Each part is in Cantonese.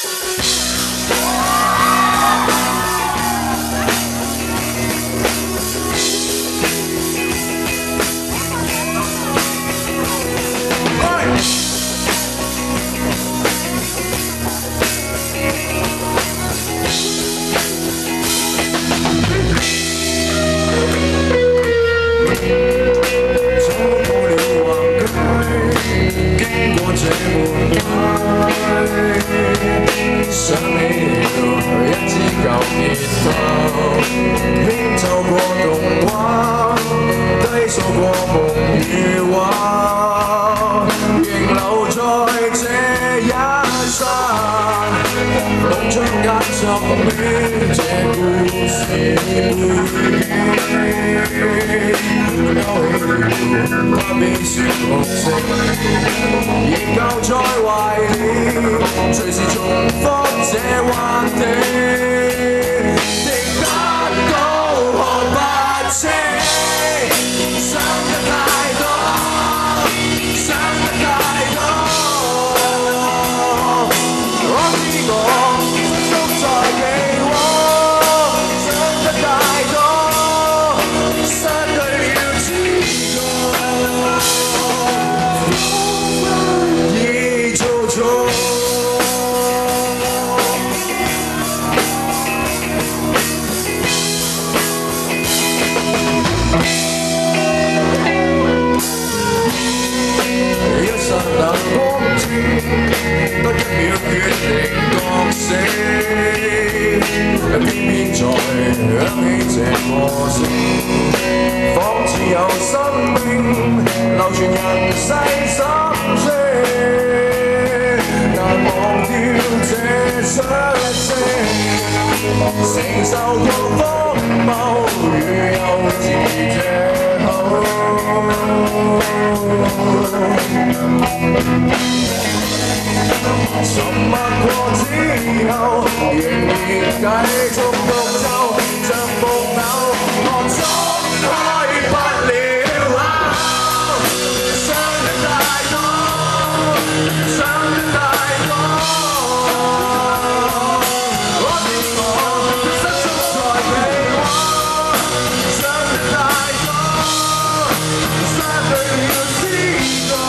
想起了一支舊吉他，輕奏過童話，低訴過夢與畫，仍留在這一剎。夢中間作於這故事背景，勾起了他悲酸哭聲，仍舊在懷念，隨時重複這幻境，聽不到何不清，想得太多，想得太多，我知我足在被窩，想得太多，失去了知覺，已做錯。得一秒決定覺死，偏偏在響起這歌聲，仿似有生命流傳人世心聲，難忘掉這出聲，承受過荒謬與幼稚藉口。沉默過之後，仍然繼續獨奏，像木偶，我總開不了口。想得太多，想得太多，我知我失足在被窩，想得太多，失去了知覺。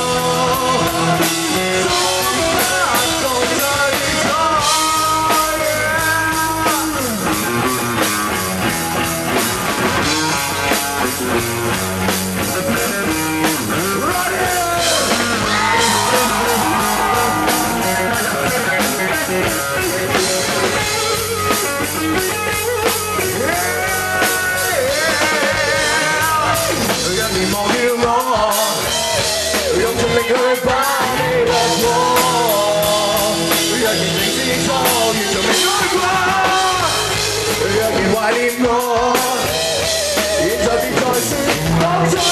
用盡力去把你落過，若然明知錯，完全未改過。若然懷念我，現在別再說當初。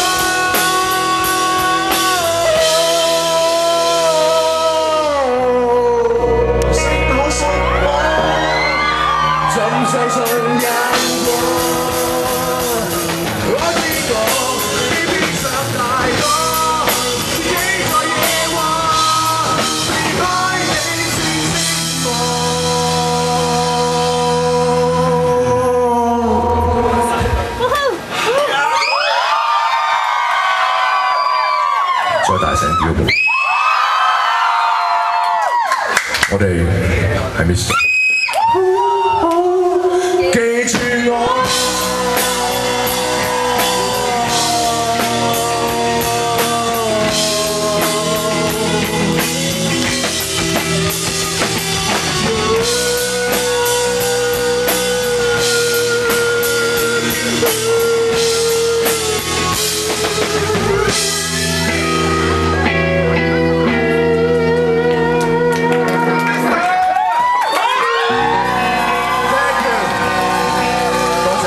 幸好信我，怎相信因果？我知我偏偏想太多。再大聲啲好冇？我哋係 miss。記住我。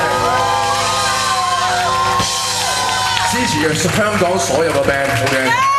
支持香港所有嘅 band，OK。